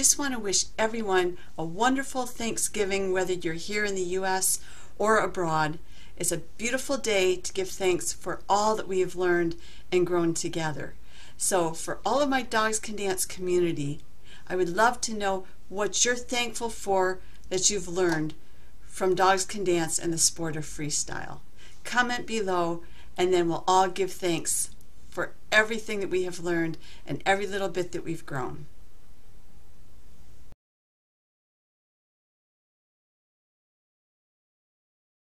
just want to wish everyone a wonderful Thanksgiving, whether you're here in the U.S. or abroad. It's a beautiful day to give thanks for all that we have learned and grown together. So for all of my Dogs Can Dance community, I would love to know what you're thankful for that you've learned from Dogs Can Dance and the sport of freestyle. Comment below, and then we'll all give thanks for everything that we have learned and every little bit that we've grown.